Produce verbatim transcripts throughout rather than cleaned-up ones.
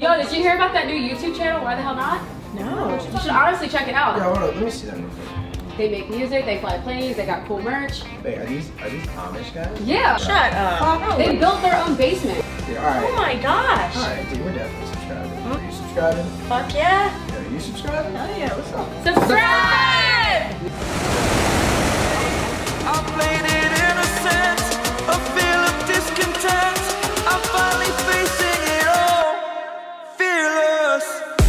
Yo, did you hear about that new YouTube channel? Why the hell not? No. You should honestly check it out. Yeah, hold on, let me see that. They make music, they fly planes, they got cool merch. Wait, are these are these Amish guys? Yeah. Shut up. Uh, they built their own basement. Yeah, all right. Oh my gosh. All right, dude, we're definitely subscribing. Are you subscribing? Fuck yeah. Yeah, are you subscribing? Oh yeah, what's up? Subscribe! I played it innocent, a feel of discontent. I'm finally facing it all, fearless.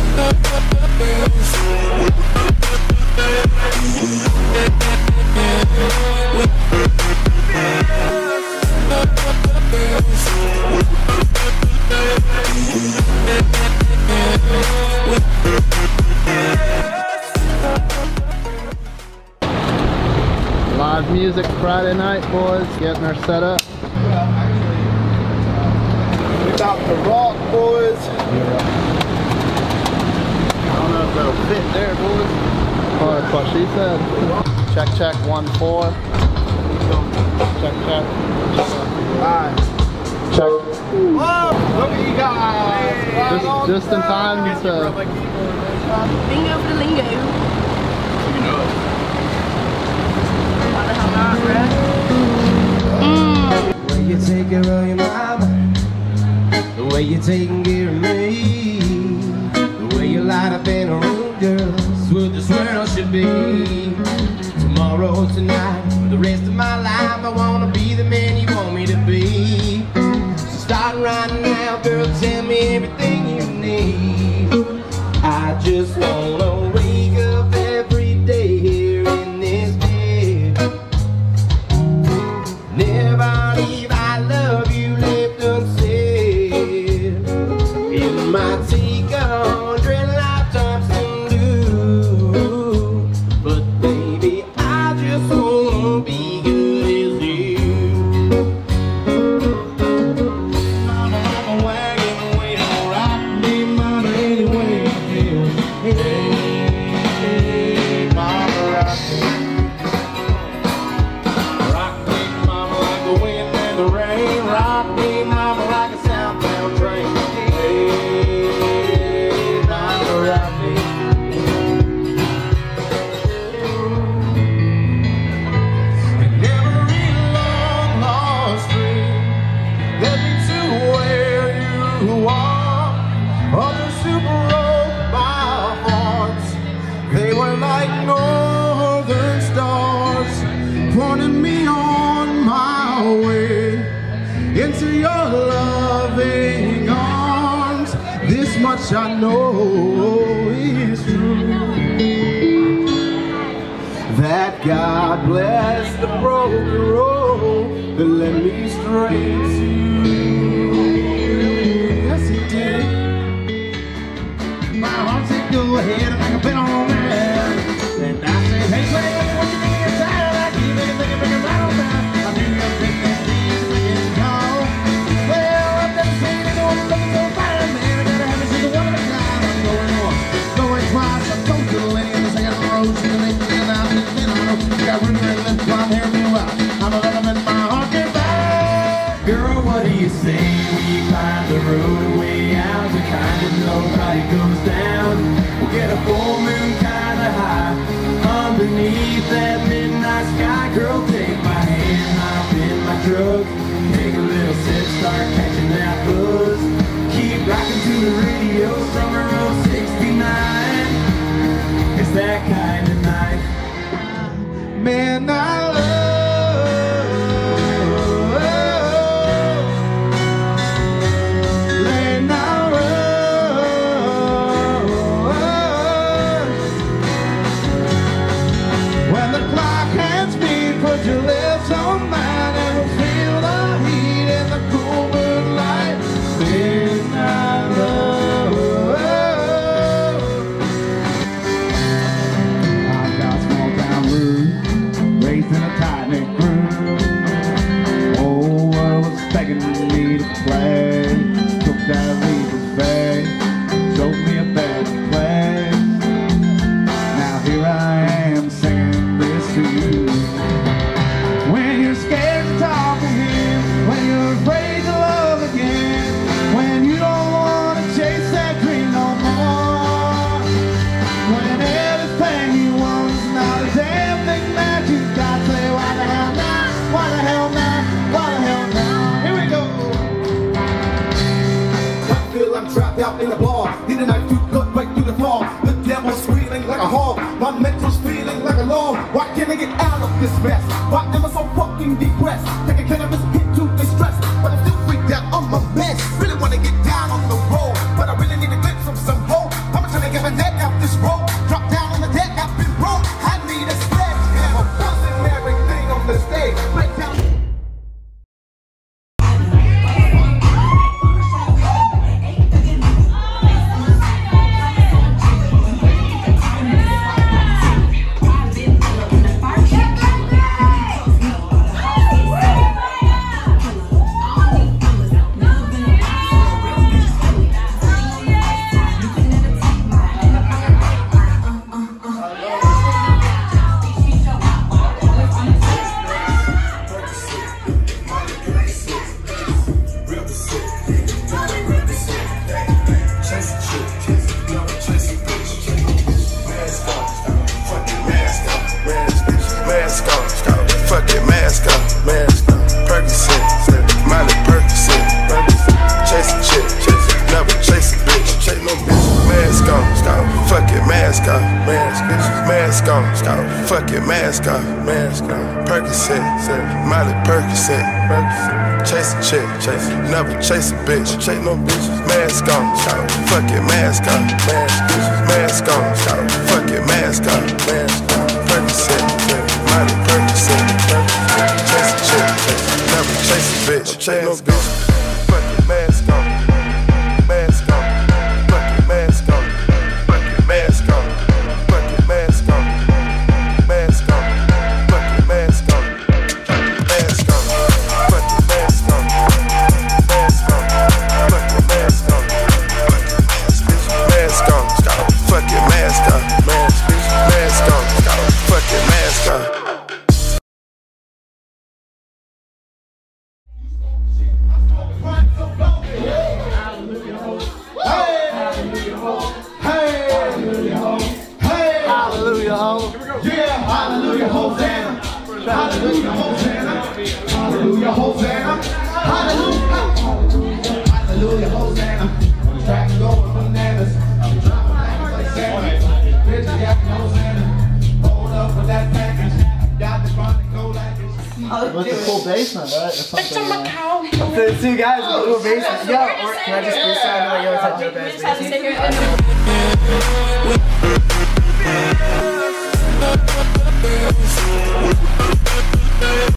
Live music Friday night, boys. Getting our set up. We about to rock, boys. I don't know if that'll fit there, boys. Oh, that's what she said. Check, check, one, four. Check, check. Alright. Check. Whoa! Look at you guys! Just, just in time to... Bingo for the lingo. You know it. Why the hell not, bruh? The way you take care of your mama, the way you're taking care of me, the way you light up in a room, girl, that's what this world should be. Tomorrow, tonight, for the rest of my life, I wanna be the man you want me to be. So start right now, girl, tell me everything you need. I just wanna wake up every day here in this bed. Never leave, I love you left unsaid. It might take a hundred lifetimes to do, but baby, I just wanna be good as you. Mama, I'm a wagon, wait on rock me, mama, anyway you feel. Hey, mama, rock me. Rock me, mama, like the wind and the rain. Rock me, mama, like a southbound train. Hey, mama, rock me. And every long lost dream led me to where you are. Others who broke my heart, they were like northern stars, pointing me on my way into your loving arms. This much I know is true, that God bless the broken road that led me straight to you. Yes, He did. My heart said go ahead and make a bet on that. And I said, hey, baby, what you mean inside? I keep thinking, thinking, thinking about that. I knew you were thinking these were getting cold. Well, I've never seen anyone looking so fine, man. I gotta have me see the one of a kind. I'm going once, going twice. I told you, lady, in the second row, she's gonna make me an out of the know. Got room and lip blonde hair, me well. I'm a little bit my heart can buy. Girl, what do you say we climb the roadway out to kind of nobody goes down? We'll get a full moon kind of high underneath that midnight sky. Girl, take my hand, hop in my truck, take a little sip, start catching that buzz. Keep rocking to the radio, summer of sixty-nine. It's that kind of night. Man, I love. Lay now, when the clock hands me, put your lips on mine, and we'll feel the heat in the cool moonlight. Midnight love. I've got small town blues, raised in out in the bar. Need a knife to cut right through the floor. The devil's squealing like a hog. My mental's feeling like a log. Why can't I get out of this mess? Why am I so fucking depressed? Taking cannabis hit to distress, but I'm still freaked out on my best. Really wanna get down on the road, but I really need a glimpse of some hope. I'm trying to get my neck out this road. Drop down on the deck, I've been broke. I need a sledgehammer, busting everything on the stage. Right down. Fucking mask off, mask off. Percocet, Miley Percocet. Chase a chick, chase, never chase a bitch. Chase no bitches. Mask on, stop. Fucking mask off, mask, mask on, stop. Fucking mask off, mask off. Percocet, Miley Percocet. Chase a chick, chase, never chase a bitch. Chase no bitches. Fucking mask on, mask on. Fucking mask on, fucking mask on. Fucking mask on. Mask on, fucking mask on, mask on, fucking mask on, mask on, fucking mask on, mask on, stop, fucking mask on, mask, mask on, stop, fucking mask on. Hallelujah, Hosanna, hallelujah, Hosanna, hallelujah, Hosanna, hallelujah, hallelujah, hallelujah, Hosanna. Track going bananas, dropping like Santa. Bitch, got Hosanna. Hold up with that package. Got the chronic go like it. What's the full basement, right? Or something, uh, The two guys with the little basement. Yo, or can I just freestyle like yo, it's a dope ass basement?